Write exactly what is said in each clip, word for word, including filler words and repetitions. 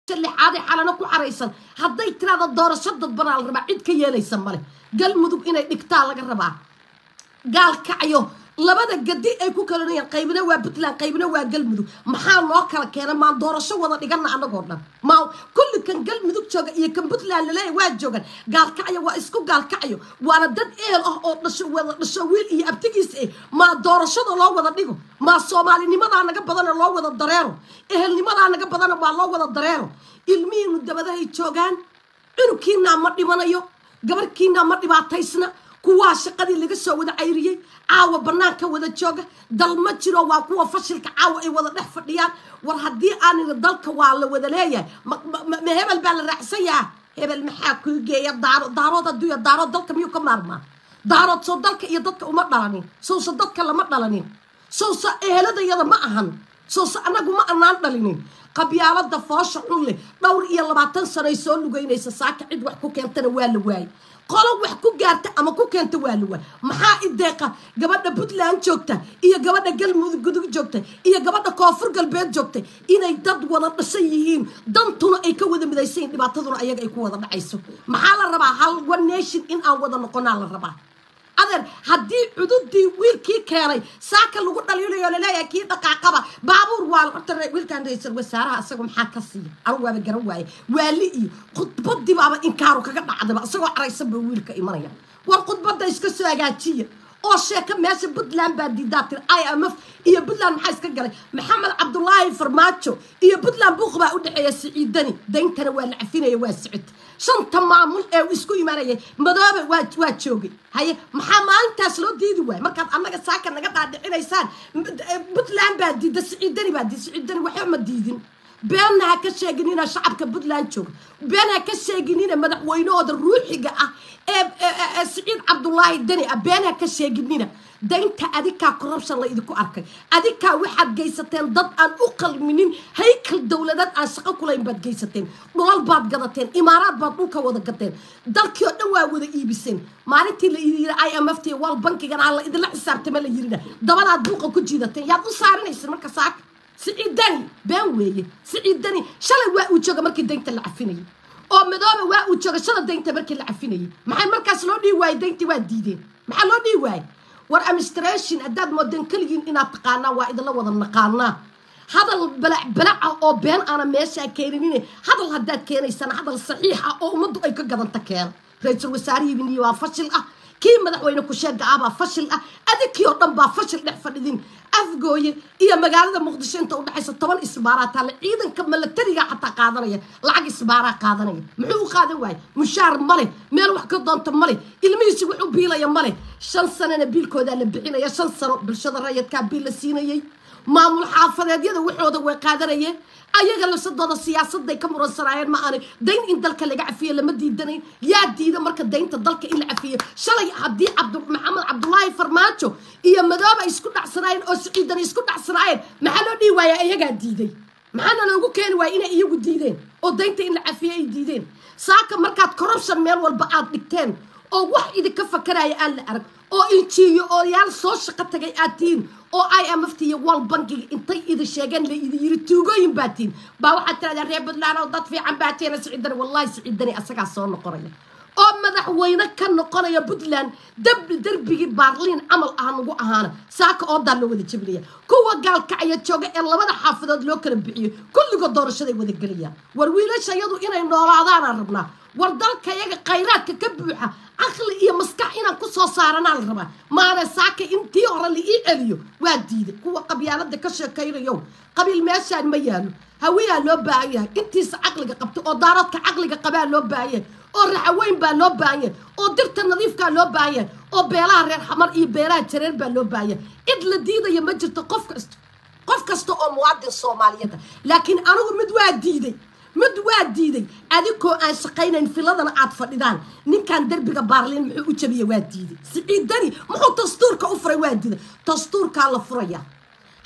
اللي حادي حالنا كو عريسان هدي ترادا دورشة دبنا الربع عيد كياليسا مالي قال مدوب إنا نكتال لك الربع قال كعيو labada gadi ay ku kala leeyeen qaybina waa Puntland qaybina waa Galmudug maxaa loo kala keenay ma doorasho wada dhigana anagoo dhan ma kulli kan Galmudug jooga iyo kan Puntland leeyahay waa joogan gaalkacyo waa isku gaalkacyo waana dad eel ah oo dhasho wada dhasho wiil iyo abtigiis ah ma doorashada loo wada dhigo ma Soomaalinimada naga badan loo wada dareero ehelnimada naga badan waa loo wada dareero ilmihiinu dabada ay joogan inkiina ma dhimanayo gabarkiina ma dhibaataysna kuwa shaqadii laga soo wada cayriyay caawa banaanka wada jooga dal ma jiro waa kuwa fashilka caawa ay wada dhex fadhiyaan war hadii aan dalka waa la wada leeyahay ma hebel baa la raacsan yahay hebel maxaa ku geeya daaro daaroda duya daaro dalka miyuu ka maarmaa daaro soo dalka iyo dadka uma dhalanin soo soo dadka lama dhalanin soo soo eheladayada ma ahan soo soo anagu ma anaan dhalinin qabyaalada foosha xulle dhowr iyo labaatan sano ay soo lugeynaysa saaka cid wax ku keentana waa la waayay qolo wax ku gaarta ama ku keenta waa la waay maxaa ideeqa gabadha Puntland joogta iyo gabadha Galmudug joogta iyo gabadha Koonfur Galbeed joogta inay dad wada dhashay yihiin dantuna ay ka wada midaysan dhibaataduna ayaga ay ku wada dhacayso maxaa la rabaa hal one nation in aan wada noqonaa la rabaa adeer haddii cududii wiilkii keenay saaka lagu dhaliilayo leeyahay kii dhaqaaqaba baabuur waa horta wiilkan ra'iisul wasaaraha asagu maxaa ka siiya anigu waa garan waaye waali iyo khudbadii baaba inkaaru kaga dhacdaba asagoo caraysan baa wiilka imanaya war khudbada iska soo agaajiya oo sheeka meesha Puntland baa diidaatay I M F iyo Puntland maxay iska galay Maxamed Cabdullaahi Farmaajo iyo Puntland buuq baa u dhaxeeya Siciidani dayntana waa la cafinaya waa Sicid shanta maamul ee isku imaanayay madoobe waa waa joogay haye maxaa maalintaas loo diidi waay markaad annaga saaka naga dhaadhicinaysaan Puntland baa diiday Siciidani baa diiday Siciidani waxa ma diidin beenna ha ka sheeginina shacabka Puntland jooga beenna ha ka sheeginina madaxweynahooda ruuxiga ah ee Siciid Cabdullaahi Dani beenna ha ka sheeginina daynta adika corruption la idinku arkay adika waxaad geysateen dad aan u qalminin haykal dawladad aan shaqo kulayn baad geysateen dhulal baad gadateen imaaraad baad dhulka wada gateen dalkii oo dhan waa wada iibiseen maalintii la yiri I M F tii wal bankigan aan la idin la xisaabtama la yirina dabadaad buuqa ku jiidateen yaad u saarinaysan marka saak Siciidani been weeye Siciidani shalay waa uu jooga markii daynta la cafinayay oo madoobe waa uu jooga shalay daynta markii la cafinayay maxay markaas loo dhii waayay dayntii waa diideen maxaa loo dhii waayay war administration adaad moodan kaligiin inaad taqaanaa waa idin la wada naqaanaa hadal balac balac oo been ana meesha keenin hadal hadaad keenaysan hadal saxiix ah oo umadu ay ka gadanta keen ra'iisul wasaarihiin waa fashil ah kii madaxweyne ku sheega aba fashil ah adikii oo dhan baa fashil dhex fadhidin afgooye iyo magaalada Muqdisho inta u dhaxaysa toban isbaaraat la ciidanka militariga xataa qaadanaya lacag isbaara qaadanaya muxuu qaadan waay mushaar male meel wax ka doonto male ilmihiisa wuxuu biilaya male shan sano biilkooda la bixinaya shan sano bulshada rayidka biil la siinayay maamul xaafadeedyada waxooda way qaadanayeen ayaga la sadooda siyaasadda ka muransanayeen ma aanay dayn in dalka laga cafiyo lama diidanayn yaa diida marka daynta dalka in la cafiyo shalay hadii Cabdu Maxamed Cabdullaahi Farmaajo iyo madoobe isku dhacsanaayeen oo Siciidani isku dhacsanaayeen maxaa loo dhii waaya ayaga diiday maxaana loogu keen waay inay iyagu diideen oo daynta in la cafiyo ay diideen saaka markaad corruption meel walba aad dhigteen oo wax idinka fakaraya aan la arag oo injiyo oo yaal soo shaqo tagay aatiin oo I M F tii wal bankiga intay idin sheegan la idin yiri tuugooyin baatiin baa waxa tirada reer Puntland oo dad fiican baatiin Siciidani wallahi Siciidani asaga soo noqonaya oo madaxweyne ka noqonaya Puntland dab darbigi Berlin amal aan ugu ahaana saaka oo dal wada jibriya kuwa gaalkacyo jooga ee labada xaafadood loo kala bixiyo kulligood doorashada wada galiyaan war wiilashayadu inay noolaadaan rabnaa war dalka iyaga khayraadka ka buuxa aqli iyo maskax inaan ku soo saarana la rabaa maana saaka intii hore la ii celiyo waa diiday kuwa qabyaalada ka sheekaynayo qabiil meeshaan ma yaalo hawiya loo baahan intiisa aqliga qabto oo daaradka aqliga qabaa loo baahan oo raxaweyn baa loo baahan oo dirta nadiifka loo baahan oo beelaha reer xamar iyo beelaha jareer baa loo baahan id la diidayo ma jirto qof kasta qof kasta oo muwaadin Soomaaliyeed laakiin anigu mid waa diiday mid waa diiday adikoo aan shaqaynayn filadana aad fadhidaan ninkan darbiga Berlin muxuu u jabiyay waa diiday Siciidani muxuu dastuurka u furay waa diiday dastuurka la furaya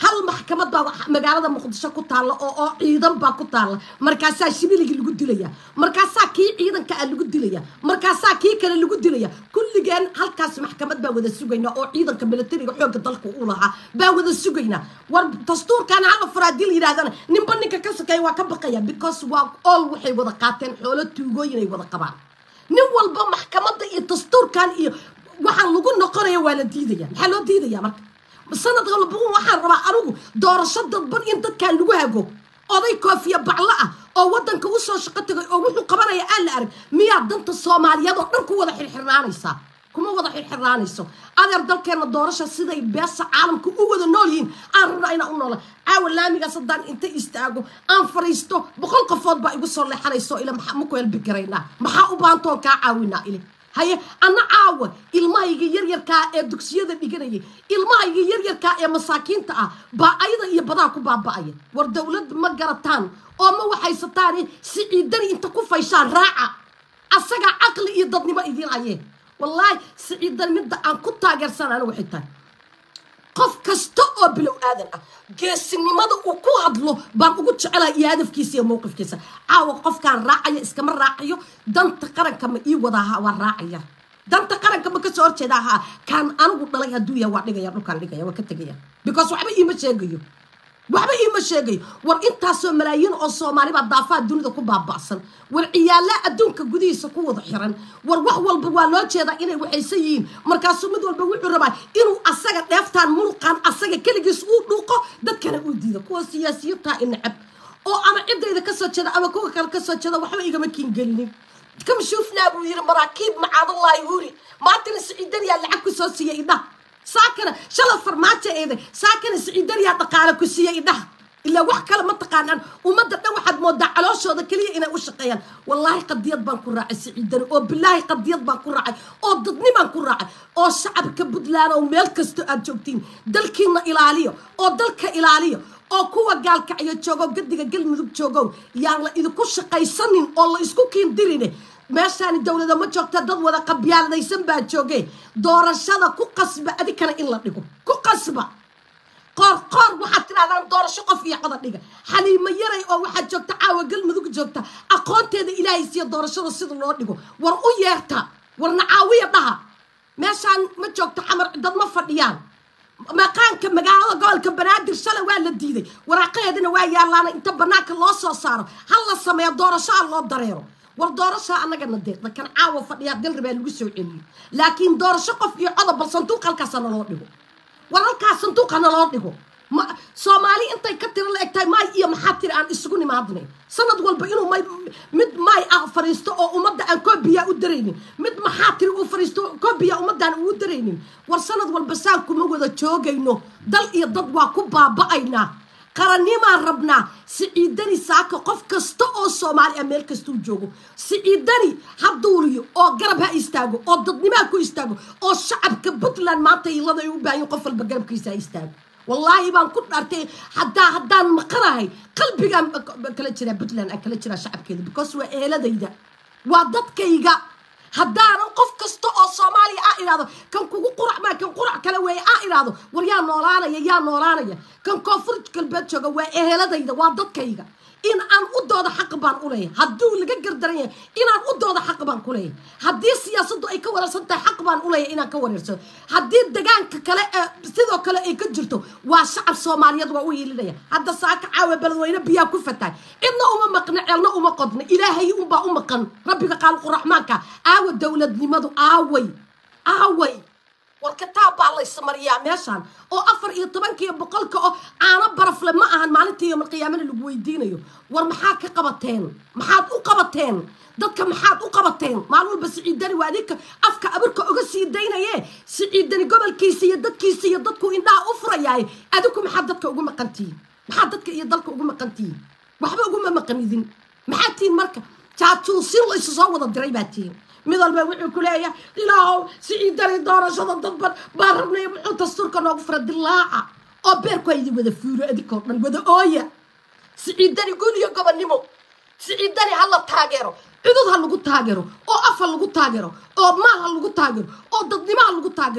hal maxkamad baa magaalada muqdisho ku taala oo oo ciidan baa ku taala markaasaa shibiligi lagu dilaya markaasaa kii ciidanka ah lagu dilaya markaasaa kii kale lagu dilaya kulligeen halkaas maxkamad baa wada sugayna oo ciidanka militariga xoogga dalka u lahaa baa wada sugayna war dastuurkan hal faraadil yiraahdana ninba ninka ka sakay waa ka baqaya because waa all waxay wada qaateen xoolo tuugooyin ay wada qabaan nin walba maxkamadda iyo dastuurkan iyo waxaan lagu noqonayo waa la diidaya maxaa loo diidaya marka sanad walba waxaan rabaa anigu doorasho dadban in dadkan lagu hago oday koofiya bacla ah oo wadanka u soo shaqo tagay oo wuxuu qabanaya aan la arag miyaa danta Soomaaliyeed oo dhan ku wada xirxirnaanaysa kuma wada xirxirnaanayso adeer dalkeena doorasho siday beesa caalamku u wada nool yihiin aan rabnaa inaan u noolaa caawa laamiga sadaan inta istaago aan fariisto boqol qofood baa igu soo leexanayso ila maxaa ma ku helbi karaynaa maxaa u baantoon kaa caawinaa ile haye ana caawa ilmahayga yaryarkaa ee dugsiyada dhiganayay ilmahayga yaryarkaa ee masaakiinta ah baa ayada iyo badaa ku baaba'aya war dawlad ma garataan oo ma waxaysataan si ciidani inta ku fayshaan raaca asaga aqli iyo dadnimo idin ayee wallahi si ciidan midda aan ku taageersanana waxay tahay qof kasta oo bilow aadan ah geesinimada uu ku hadlo baan ugu jecelahay iyo hadafkiisa iyo mowqifkiisa caawa qofkaan raacaya iskama raacayo danta qaranka ma ii wadaha waa raacaya danta qaranka ma ka soo horjeeda ahaa kaan anigu dhalay hadduu yahay waa dhigaya dhulkaan dhigaya waa ka tegaya because waxba iima sheegayo waxba iima sheegayo war intaasoo malaayiin oo Soomaali baa daafaha dunida ku baaba'san war ciyaala adduunka gudihiisa ku wada xiran war wax walba waa loo jeedaa inay waxaysan yihiin markaasuu mid walba wuxuu rabaa inuu asaga dheeftaan mulqaan asaga keligiis uu dhuuqo dadkana uu diido kuwa siyaasiyiinta inacab oo ama cidayda ka soo jeeda ama kuwa kale ka soo jeeda waxba igama kiingelinin kam shufnaa buu yiri maraakiib macaadallahi huri maantana Siciidan yaa lacag ku soo siiyay idha saakana shala farmaajo eeday saakana Siciidan yaa dhaqaale ku siiyay idha إلا wax kale ma taqaanaan umada dhan waxaad moodaa calooshooda kaliya inay u shaqeeyaan wallahi qadiyad baan ku raacay Siciidan oo billahi qadiyad baan ku raacay oo dadnimaan ku raacay oo shacabka Puntland oo meel kasto aad joogtiin dalkiina ilaaliyo oo dalka ilaaliyo oo kuwa gaalka iyo joogo gadiga galmudug joogo yaan la idinku shaqaysanin oo la isku kiindirine meeshaan dawladda ma joogta dad wada qabyaaladaysan baa joogay doorashada ku qasba adikana in la dhigo ku qasba قار قار واحد ترى دور شقف في عضا دقة حليم يري أو واحد جوكتا عاوة قل مذوق جوكتا أقوانتي هذا إلهي يصير دور شقف الصيد الله دقة ورقو يرتا ورنعاوية بها ماشان ما جوكتا حمر دد مفرديان ما كان كمقاوة قال كبنادر شلا ولا ديدي وراقية دينا ويا لانا انت بناك الله صار هلا السماء دور شاء الله دريرو ودور شاء أنا قلنا دير لكن عاوة فرديان دل ربال ويسو علي لكن دور شقف في عضا بالصندوق الكاسان الله دقة waralkaas sanduuqana loo dhigo Soomaali intay ka tir la egtay may iyo maxaa tir aan isugu nimaadnay sanad walba inuu may mid may ah fariisto oo umada aan koobiya u dareenin mid maxaa tir uu fariisto koobiya umada aan u dareenin war sanad walba saan kuma wada joogayno dal iyo dad waa ku baaba'ayna qarannima rabna Siciidani saaka qof kasta oo Soomaali meel kasto joogo Siciidani haduuliyo oo garab ha istaago oo dadnimo ku istaago oo shacabka Puntland maanta ilada ay u baahan qof walba garabkiisa istaago wallahi baan ku dhartay hadaa hadaan maqarahay qalbiga kala jira Puntland kala jira shacabkeeda because waa eeladayda waa dadkayga haddaan qof kasta oo Soomaali ah iraado kan kugu qurac ma kan qurac kala way ah iraado war yaa noolaanaya yaa noolaanaya kan koonfur galbeed jooga waa eheladayda waa dadkayga in aan u dooda xaq baan u leeyahay hadduu laga gardaran in aan u dooda xaq baan ku leeyahay haddii siyaasaddu ay ka wararsan tahay xaq baan u leeyahay inaan ka wareerso haddii deegaanka kale sidoo kale ay ka jirto waa shacab Soomaaliyeed waa u yeelinaya hadda saaka caawa balweyne biyaa ku fatay idna uma maqna celna uma qodna ilaahay um baa u maqan rabbiga qaal quraxmaanka aawa dawladnimadu aaway aaway والكتاب الله يسمريا ماشان أو أفر يطبنك بقولك أو أنا برف لما أهن معناتي يوم القيامة اللي بويدينيو ورمحاك قبتين محاد وقبتين ضدك محاد وقبتين معلول بس عيداني وهذيك أفك أبرك أقصي يدينا يه سعيداني قبل كيسية ضد كيسية ضدكو إنها أفرا ياي أدوكو محاد ضدك أقوم مقنتين محاد ضدك يضلك أقوم مقنتين وحبا أقوم مقنيذين محاتين مركب تعطوا سير ليس صوت الدريباتين ميدال بوحي كلية إلهو سعيداني دورة شدد ضبط باربنا يبحو تستركا نوغفر الدلاعة أو بيركو يدي وذا فيرو أديكو من وذا أويا سعيداني قولي يا قبل نمو سعيداني هلا تاجرو عدود هلوغو تاجرو أو أفل لوغو تاجرو أو مال هلوغو تاجرو أو ضدنما هلوغو تاجرو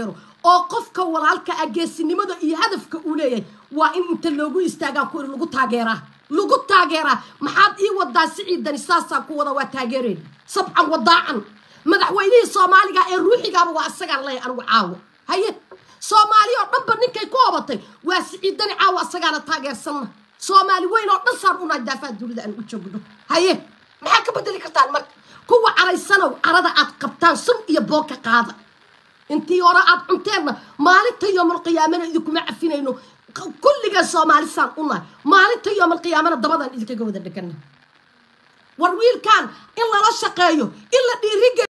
oo qofka walaalka ageesinimada iyo hadafka uu leeyahay waa in inta loogu istaagaa ku lagu taageeraa lagu taageeraa maxaad ii wadaa siciidani saasaa ku wada waa taageereen sabcan wadaacan madaxweynihii Soomaaliga ee ruuxigaaba waa asaga leh anigu caawo haye Soomaaliya oo dhanba ninkay ku obatay waa siciidani caawo asagana taageersan Soomaali weyn oo dhan saar una daafa dawladda aan u joogno haye maxaa ka bedeli kartaan marka kuwa caraysanow carada aad qabtaan sun iyo booka qaada intii hore aad cunteena maalinta yoomul qiyaamana idinku ma cafinayno kulliga Soomaali saan una maalinta yoomul qiyaamana dabadan idinka wada dhagana war wiilkan in la shaqeeyo in la dhiiriga